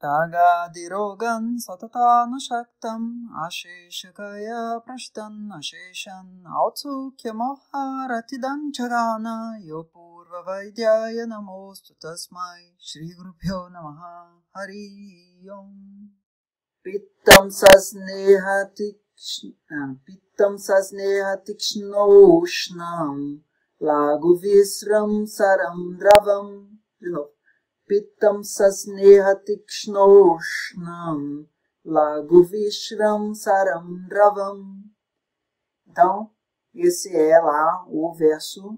Ragadirogan Satatanu Asheshakaya Prashtan Asheshan Autsukya Maharatidan Chagana Yopurva Vaidyaya Namostu Tasmai Shri Gurubhyo Namaha Hari Om. Pittam Sasnehatikshnoshnam Lagu Visram Saram Dravam. De novo. Pittam Sasnehatikshnoshnam Lagu Vishram Saram Dravam. Então, esse é lá o verso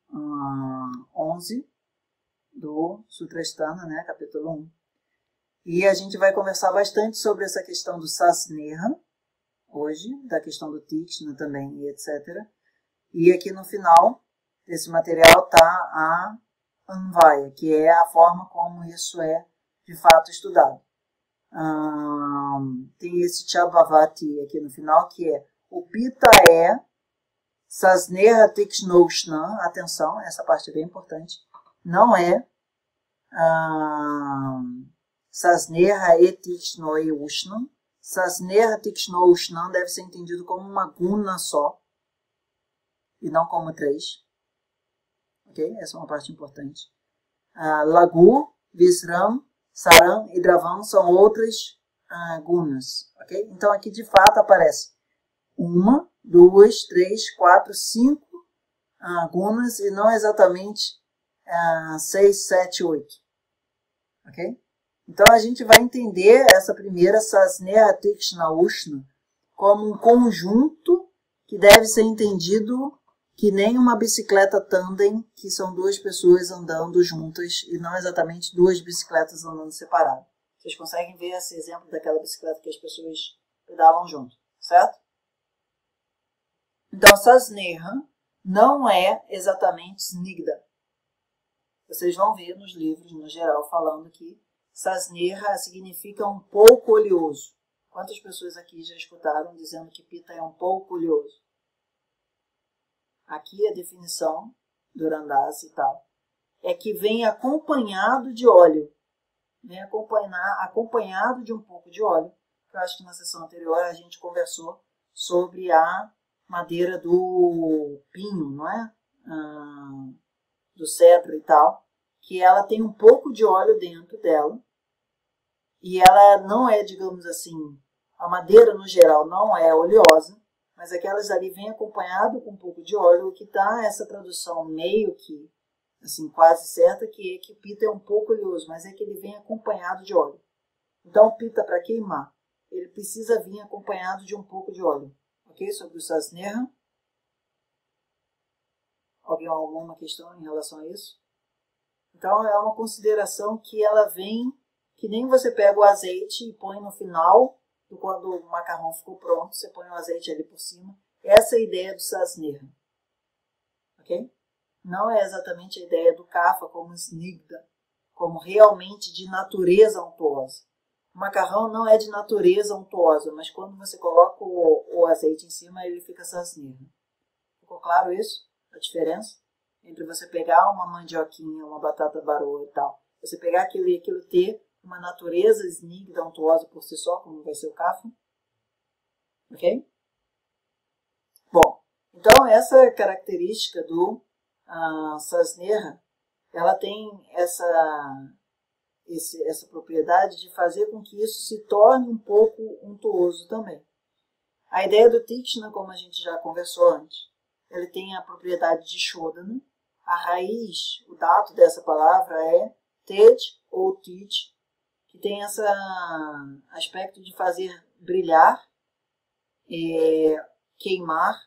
11 do Sutrasthana, né, capítulo 1. E a gente vai conversar bastante sobre essa questão do Sasneha, hoje, da questão do Tikshna também, e etc. E aqui no final desse material está a Anvaya, que é a forma como isso é de fato estudado. Tem esse Chabhavati aqui no final, que é o Pita é Sasneha Tikshnoshna, atenção, essa parte é bem importante, não é Sasneha Etikshnoe Ushnam. Sasneha Tikshnoe Ushnam deve ser entendido como uma guna só, e não como 3. Ok? Essa é uma parte importante. Lagu, Visram, Saram e Dravam são outras gunas. Ok? Então aqui de fato aparece 1, 2, 3, 4, 5 gunas e não exatamente 6, 7, 8. Ok? Então a gente vai entender essa primeira Sasneha Tikshna Ushna como um conjunto que deve ser entendido que nem uma bicicleta tandem, que são duas pessoas andando juntas e não exatamente duas bicicletas andando separadas. Vocês conseguem ver esse exemplo daquela bicicleta que as pessoas pedalam junto, certo? Então, Sasneha não é exatamente Snigdha. Vocês vão ver nos livros, no geral, falando que Sasneha significa um pouco oleoso. Quantas pessoas aqui já escutaram dizendo que Pita é um pouco oleoso? Aqui a definição do Randasa e tal é que vem acompanhado de óleo, vem acompanhado de um pouco de óleo. Eu acho que na sessão anterior a gente conversou sobre a madeira do pinho, não é? Do cedro e tal, que ela tem um pouco de óleo dentro dela e ela não é, digamos assim, a madeira no geral não é oleosa, mas aquelas ali vêm acompanhado com um pouco de óleo, o que dá essa tradução meio que, assim, quase certa, que é que o Pita é um pouco oleoso, mas é que ele vem acompanhado de óleo. Então, o Pita, para queimar, ele precisa vir acompanhado de um pouco de óleo. Ok? Sobre o Sasneha. Alguma questão em relação a isso? Então, é uma consideração que ela vem, que nem você pega o azeite e põe no final, quando o macarrão ficou pronto, você põe o azeite ali por cima. Essa é a ideia do Sasneha. Ok? Não é exatamente a ideia do Kapha como Snigdha, como realmente de natureza untuosa. O macarrão não é de natureza untuosa, mas quando você coloca o azeite em cima, ele fica Sasneha. Ficou claro isso? A diferença entre você pegar uma mandioquinha, uma batata baroa e tal, você pegar aquilo e aquilo ter uma natureza Snigdha untuosa por si só, como vai ser o Kapha. Ok? Bom, então essa característica do Sasneha, ela tem essa propriedade de fazer com que isso se torne um pouco untuoso também. A ideia do Tikshna, como a gente já conversou antes, ele tem a propriedade de Shodhana. A raiz, o dato dessa palavra é Tej ou Tij, que tem esse aspecto de fazer brilhar, queimar,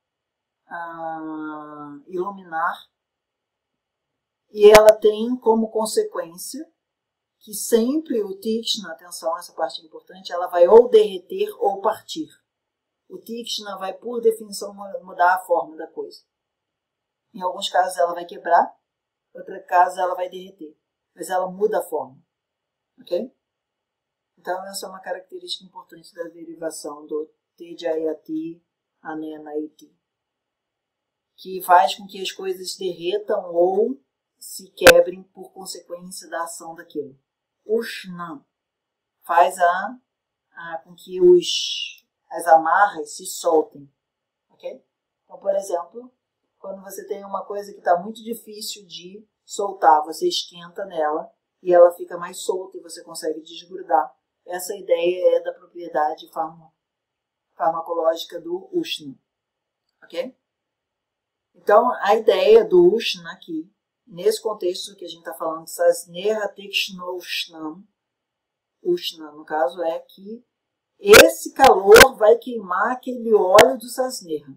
iluminar. E ela tem como consequência que sempre o Tikshna, atenção, essa parte é importante, ela vai ou derreter ou partir. O Tikshna vai, por definição, mudar a forma da coisa. Em alguns casos ela vai quebrar, em outros casos ela vai derreter. Mas ela muda a forma. Ok? Então essa é uma característica importante da derivação do Tejayati Anenaiti, que faz com que as coisas derretam ou se quebrem por consequência da ação daquilo. Ushna faz com que as amarras se soltem. Ok? Então, por exemplo, quando você tem uma coisa que está muito difícil de soltar, você esquenta nela e ela fica mais solta e você consegue desgrudar. Essa ideia é da propriedade farmacológica do Ushna. Ok? Então, a ideia do Ushna aqui, nesse contexto que a gente está falando, Sasneha Tikshno Ushnam, Ushna, no caso, é que esse calor vai queimar aquele óleo do Sasneha.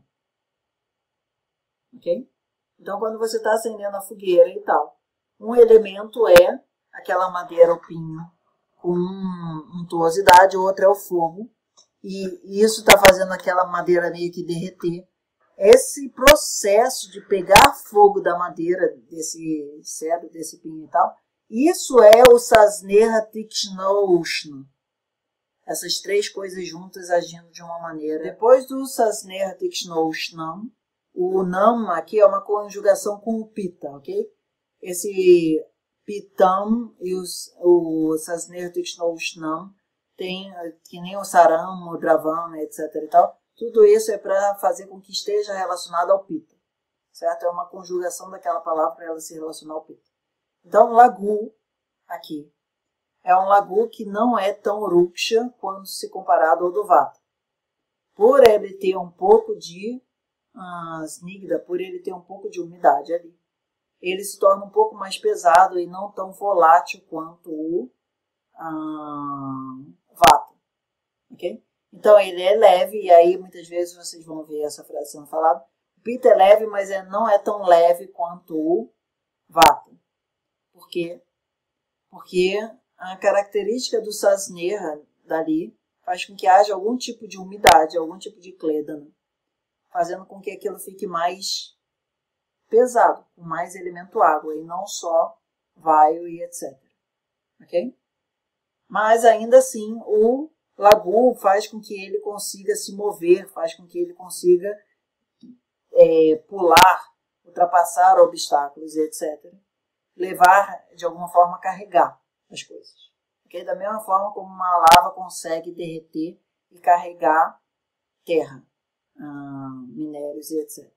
Ok? Então, quando você está acendendo a fogueira e tal, um elemento é aquela madeira, o pinho, com untuosidade, o outro é o fogo, e isso está fazendo aquela madeira meio que derreter. Esse processo de pegar fogo da madeira, desse cedro, desse pinho e tal, isso é o Sasneha Tikshno Ushna. Essas três coisas juntas agindo de uma maneira. Depois do Sasneha Tikshno Ushnam, o Nam aqui é uma conjugação com o Pita, ok? Esse Pitam e o Sasneha Tikshno Ushnam tem, que nem o Saram, o Dravam, etc. e tal. Tudo isso é para fazer com que esteja relacionado ao Pita, certo? É uma conjugação daquela palavra para ela se relacionar ao Pita. Então, Lagu, aqui, é um lagu que não é tão ruksha quando se comparado ao do Vata. Por ele ter um pouco de snigda, por ele ter um pouco de umidade ali, ele se torna um pouco mais pesado e não tão volátil quanto o Vata. Ok? Então ele é leve, e aí muitas vezes vocês vão ver essa frase sendo falada. O Pita é leve, mas não é tão leve quanto o Vata. Por quê? Porque a característica do Sasneha dali faz com que haja algum tipo de umidade, algum tipo de clédano, fazendo com que aquilo fique mais pesado, com mais elemento água, e não só vaio e etc. Ok? Mas ainda assim, o lagu faz com que ele consiga se mover, faz com que ele consiga pular, ultrapassar obstáculos e etc. Levar, de alguma forma, carregar as coisas. Okay? Da mesma forma como uma lava consegue derreter e carregar terra, minérios e etc.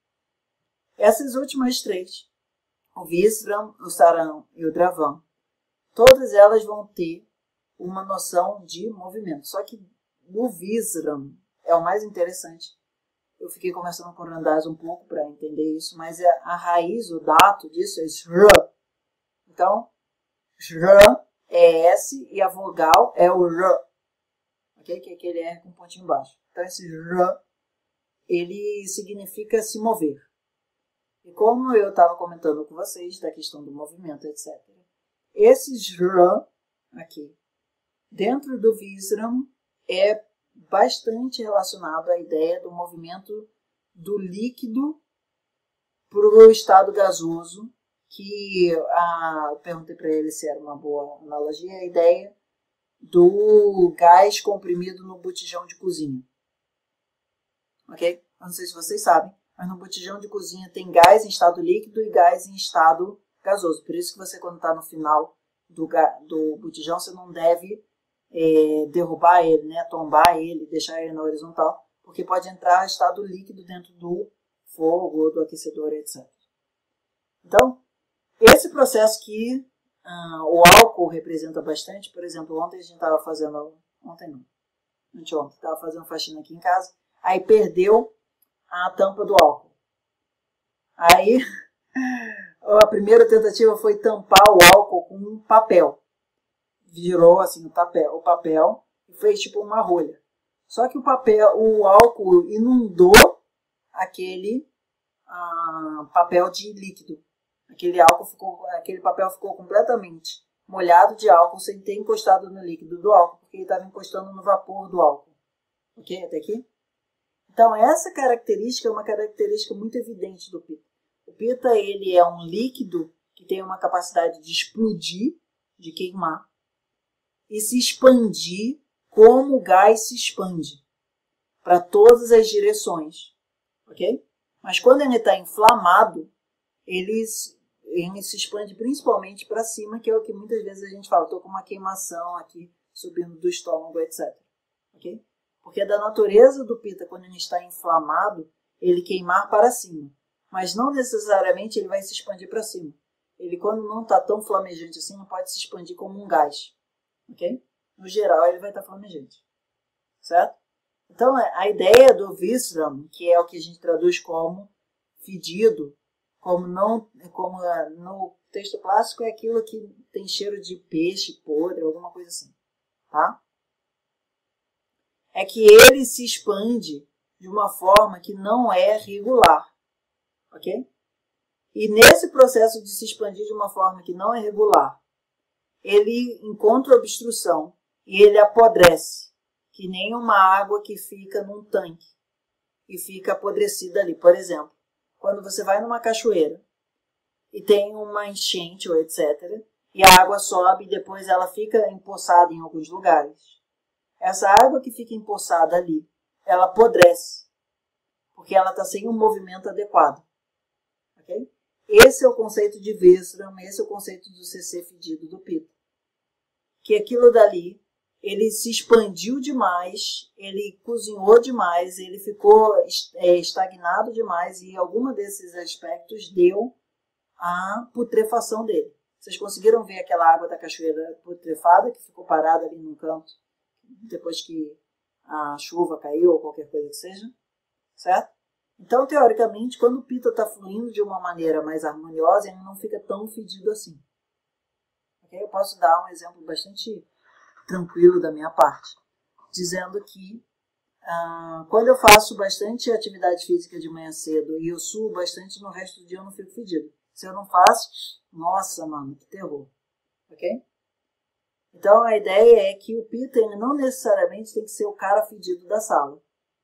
Essas últimas três, o Visram, o Saram e o Dravam, todas elas vão ter uma noção de movimento. Só que o Visram é o mais interessante. Eu fiquei conversando com o Randaz um pouco para entender isso, mas a raiz, o dato disso é Shra. Então, Shra é S e a vogal é o R. Okay? Que é aquele R com um pontinho embaixo. Então, esse R, ele significa se mover. E como eu estava comentando com vocês da questão do movimento, etc. Esse R aqui, dentro do Visram, é bastante relacionado à ideia do movimento do líquido para o estado gasoso, que eu perguntei para ele se era uma boa analogia, a ideia do gás comprimido no botijão de cozinha. Ok? Eu não sei se vocês sabem, mas no botijão de cozinha tem gás em estado líquido e gás em estado gasoso. Por isso que você, quando está no final do botijão, você não deve derrubar ele, né? Tombar ele, deixar ele na horizontal, porque pode entrar estado líquido dentro do fogo ou do aquecedor, etc. Então, esse processo que o álcool representa bastante, por exemplo, ontem a gente estava fazendo, anteontem, estava fazendo faxina aqui em casa, aí perdeu a tampa do álcool. Aí, a primeira tentativa foi tampar o álcool com um papel. Virou assim o papel e fez tipo uma rolha. Só que o álcool inundou aquele papel de líquido. Aquele papel ficou completamente molhado de álcool sem ter encostado no líquido do álcool, porque ele estava encostando no vapor do álcool. Ok? Até aqui? Então essa característica é uma característica muito evidente do Pita. O Pita, ele é um líquido que tem uma capacidade de explodir, de queimar, e se expandir como o gás se expande para todas as direções, ok? Mas quando ele está inflamado, ele se expande principalmente para cima, que é o que muitas vezes a gente fala, estou com uma queimação aqui subindo do estômago, etc. Ok? Porque da natureza do Pitta, quando ele está inflamado, ele queimar para cima. Mas não necessariamente ele vai se expandir para cima. Ele, quando não está tão flamejante assim, não pode se expandir como um gás. Ok? No geral, ele vai estar flamejante. Certo? Então, a ideia do Visram, que é o que a gente traduz como fedido, como no texto clássico é aquilo que tem cheiro de peixe podre, alguma coisa assim. Tá? É que ele se expande de uma forma que não é regular. Ok? E nesse processo de se expandir de uma forma que não é regular, ele encontra obstrução e ele apodrece, que nem uma água que fica num tanque e fica apodrecida ali. Por exemplo, quando você vai numa cachoeira e tem uma enchente ou etc., e a água sobe e depois ela fica empoçada em alguns lugares. Essa água que fica empoçada ali, ela apodrece, porque ela está sem um movimento adequado. Okay? Esse é o conceito de Visram, esse é o conceito do CC fedido do Pitta. Que aquilo dali, ele se expandiu demais, ele cozinhou demais, ele ficou estagnado demais e algum desses aspectos deu a putrefação dele. Vocês conseguiram ver aquela água da cachoeira putrefada que ficou parada ali num canto depois que a chuva caiu ou qualquer coisa que seja? Certo? Então, teoricamente, quando o Pitta está fluindo de uma maneira mais harmoniosa, ele não fica tão fedido assim. Okay? Eu posso dar um exemplo bastante tranquilo da minha parte, dizendo que quando eu faço bastante atividade física de manhã cedo e eu suo bastante, no resto do dia eu não fico fedido. Se eu não faço, nossa, mano, que terror. Ok? Então, a ideia é que o Pitta ele não necessariamente tem que ser o cara fedido da sala.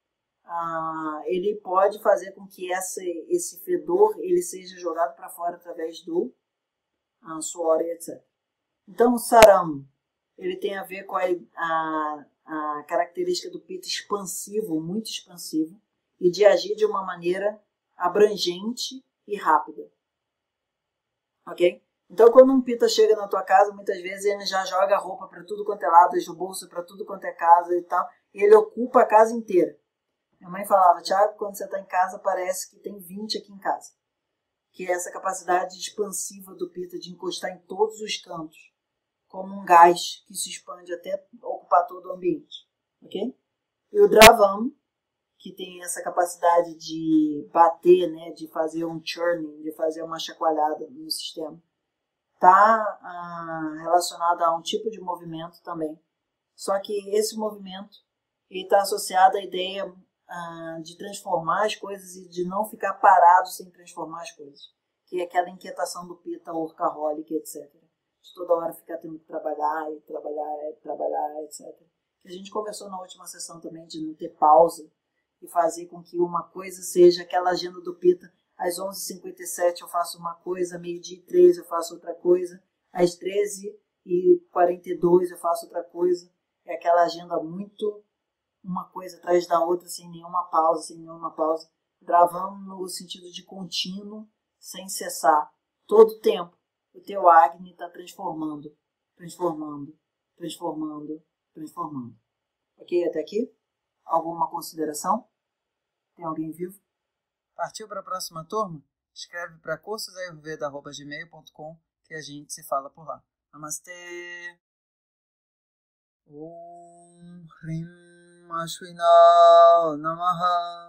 Ele pode fazer com que esse fedor ele seja jogado para fora através do suor e etc. Então, o Saram ele tem a ver com a característica do Pitta expansivo, muito expansivo, e de agir de uma maneira abrangente e rápida. Ok? Então, quando um Pitta chega na tua casa, muitas vezes ele já joga a roupa para tudo quanto é lado, o bolso para tudo quanto é casa e tal, e ele ocupa a casa inteira. Minha mãe falava, Thiago, quando você está em casa, parece que tem 20 aqui em casa. Que é essa capacidade expansiva do Pitta de encostar em todos os cantos, como um gás que se expande até ocupar todo o ambiente. Ok? E o Dravam, que tem essa capacidade de bater, né, de fazer um churning, de fazer uma chacoalhada no sistema, está relacionado a um tipo de movimento também. Só que esse movimento está associado à ideia de transformar as coisas e de não ficar parado sem transformar as coisas. Que é aquela inquietação do Pitta, workaholic, etc. De toda hora ficar tendo que trabalhar, etc. Que a gente conversou na última sessão também de não ter pausa e fazer com que uma coisa seja aquela agenda do Pitta. Às 11h57 eu faço uma coisa, meio-dia e 3 eu faço outra coisa, às 13h42 eu faço outra coisa. É aquela agenda muito uma coisa atrás da outra, sem nenhuma pausa. Gravando no sentido de contínuo, sem cessar. Todo o tempo, o teu Agni está transformando. Ok, até aqui? Alguma consideração? Tem alguém vivo? Partiu para a próxima turma? Escreve para cursosayurveda@gmail.com que a gente se fala por lá. Namastê! Om Hrim Ashwina Namaha